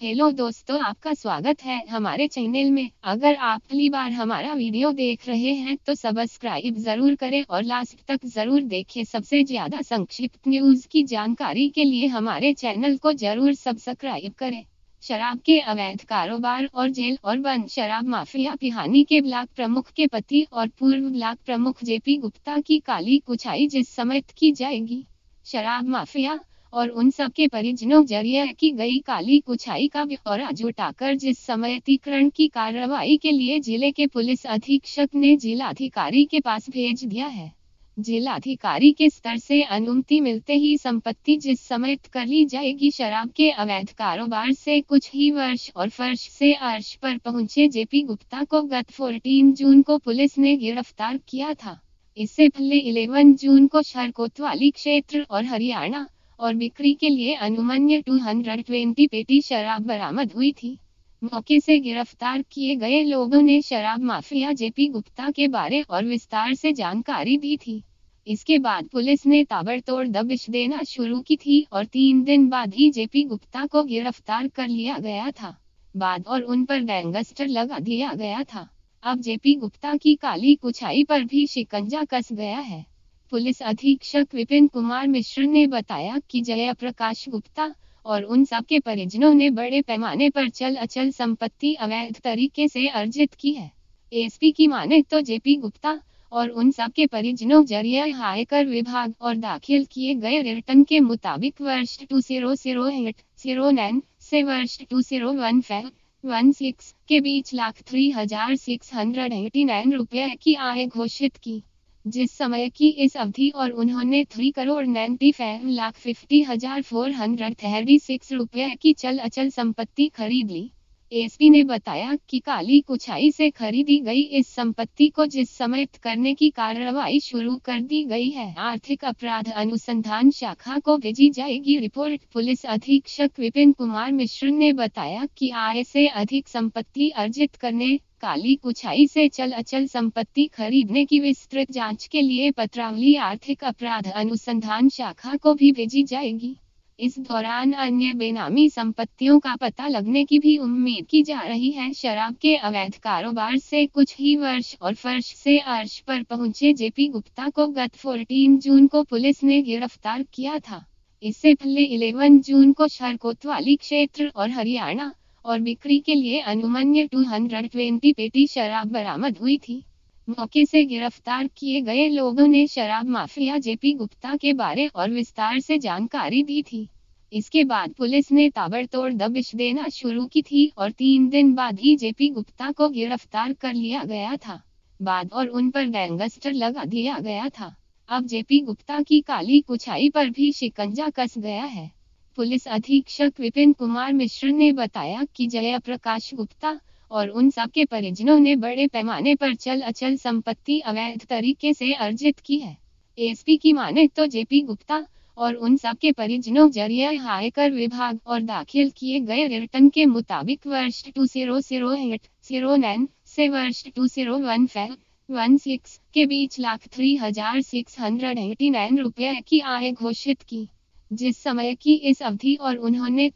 Hello दोस्तों, आपका स्वागत है हमारे चैनल में। अगर आप पहली बार हमारा वीडियो देख रहे हैं तो सब्सक्राइब जरूर करें और लास्ट तक जरूर देखें। सबसे ज्यादा संक्षिप्त न्यूज की जानकारी के लिए हमारे चैनल को जरूर सब्सक्राइब करें। शराब के अवैध कारोबार और जेल और बंद शराब माफिया पिहानी के ब्लॉक प्रमुख के पति और पूर्व ब्लॉक प्रमुख जेपी गुप्ता की काली कुछाई जिस समेत की जाएगी। शराब माफिया और उन सब के परिजनों जरिए की गई काली कुछाई का ब्यौरा जुटाकर जिस समयतीकरण की कार्रवाई के लिए जिले के पुलिस अधीक्षक ने जिलाधिकारी के पास भेज दिया है। जिलाधिकारी के स्तर से अनुमति मिलते ही संपत्ति जिस समेत कर ली जाएगी। शराब के अवैध कारोबार से कुछ ही वर्ष और फर्श से अर्श पर पहुंचे जेपी गुप्ता को गत 14 जून को पुलिस ने गिरफ्तार किया था। इससे पहले 11 जून को शरकोतवाली क्षेत्र और हरियाणा और बिक्री के लिए अनुमन्य 220 पेटी शराब बरामद हुई थी। मौके से गिरफ्तार किए गए लोगों ने शराब माफिया जेपी गुप्ता के बारे और विस्तार से जानकारी दी थी। इसके बाद पुलिस ने ताबड़तोड़ दबिश देना शुरू की थी और 3 दिन बाद ही जेपी गुप्ता को गिरफ्तार कर लिया गया था। बाद और उन पर गैंगस्टर लगा दिया गया था। अब जेपी गुप्ता की काली कुछाई पर भी शिकंजा कस गया है। पुलिस अधीक्षक विपिन कुमार मिश्र ने बताया कि जयप्रकाश गुप्ता और उन सब के परिजनों ने बड़े पैमाने पर चल अचल संपत्ति अवैध तरीके से अर्जित की है। एसपी की माने तो जेपी गुप्ता और उन सब के परिजनों जरिए आयकर विभाग और दाखिल किए गए रिटर्न के मुताबिक वर्ष 2008-09 से वर्ष 2015-16 के बीच ₹3,0689 रुपये की आय घोषित की। जिस समय की इस अवधि और उन्होंने 3,95,50,436 रुपये की चल अचल संपत्ति खरीद ली। एसपी ने बताया कि काली कुछाई से खरीदी गई इस संपत्ति को जिस समेत करने की कार्रवाई शुरू कर दी गई है। आर्थिक अपराध अनुसंधान शाखा को भेजी जाएगी रिपोर्ट। पुलिस अधीक्षक विपिन कुमार मिश्र ने बताया कि आय से अधिक संपत्ति अर्जित करने, काली कुछाई से चल अचल संपत्ति खरीदने की विस्तृत जांच के लिए पत्रावली आर्थिक अपराध अनुसंधान शाखा को भी भेजी जाएगी। इस दौरान अन्य बेनामी संपत्तियों का पता लगने की भी उम्मीद की जा रही है। शराब के अवैध कारोबार से कुछ ही वर्ष और फर्श से अर्श पर पहुंचे जेपी गुप्ता को गत 14 जून को पुलिस ने गिरफ्तार किया था। इससे पहले 11 जून को शरकोतवाली क्षेत्र और हरियाणा और बिक्री के लिए अनुमन्य 220 पेटी शराब बरामद हुई थी। मौके से गिरफ्तार किए गए लोगों ने शराब माफिया जेपी गुप्ता के बारे और विस्तार से जानकारी दी थी। इसके बाद पुलिस ने ताबड़तोड़ दबिश देना शुरू की थी और 3 दिन बाद ही जेपी गुप्ता को गिरफ्तार कर लिया गया था। बाद और उन पर गैंगस्टर लगा दिया गया था। अब जेपी गुप्ता की काली कुछाई पर भी शिकंजा कस गया है। पुलिस अधीक्षक विपिन कुमार मिश्र ने बताया कि जयप्रकाश गुप्ता और उन सब के परिजनों ने बड़े पैमाने पर चल अचल संपत्ति अवैध तरीके से अर्जित की है। एसपी की माने तो जेपी गुप्ता और उन सब के परिजनों जरिए आयकर विभाग और दाखिल किए गए रिटर्न के मुताबिक वर्ष 2008-09 से वर्ष 2015-16 के बीच ₹3,0689 रुपये की आय घोषित की। जिस समय की इस अवधि और उन्होंने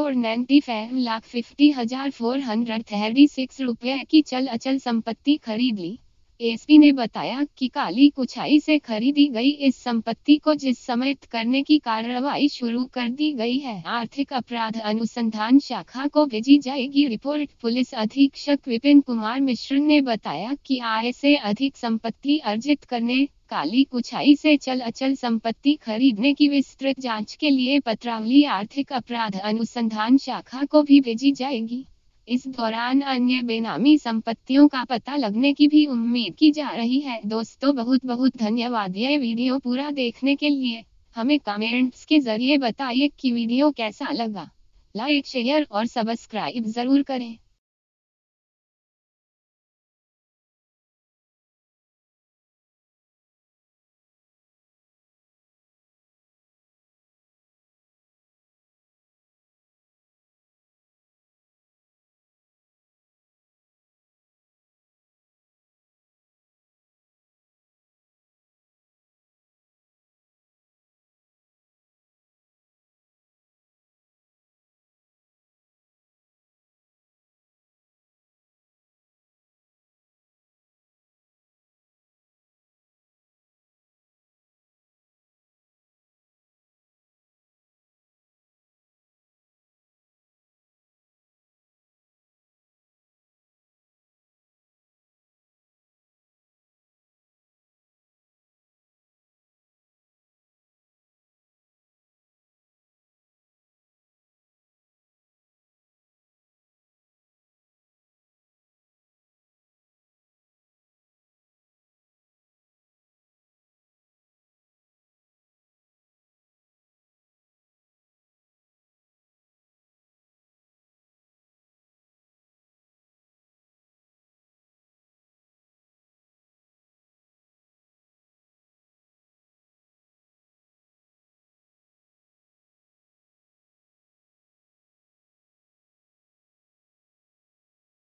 3,95,50,436 रुपये की चल अचल संपत्ति खरीद ली। एसपी ने बताया कि काली कुछाई से खरीदी गई इस संपत्ति को जिस समेत करने की कार्रवाई शुरू कर दी गई है। आर्थिक अपराध अनुसंधान शाखा को भेजी जाएगी रिपोर्ट। पुलिस अधीक्षक विपिन कुमार मिश्र ने बताया कि आय से अधिक संपत्ति अर्जित करने, काली कुछाई से चल अचल संपत्ति खरीदने की विस्तृत जांच के लिए पत्रावली आर्थिक अपराध अनुसंधान शाखा को भी भेजी जाएगी। इस दौरान अन्य बेनामी संपत्तियों का पता लगने की भी उम्मीद की जा रही है। दोस्तों, बहुत बहुत धन्यवाद ये वीडियो पूरा देखने के लिए। हमें कमेंट्स के जरिए बताइए कि वीडियो कैसा लगा। लाइक, शेयर और सब्सक्राइब जरूर करें।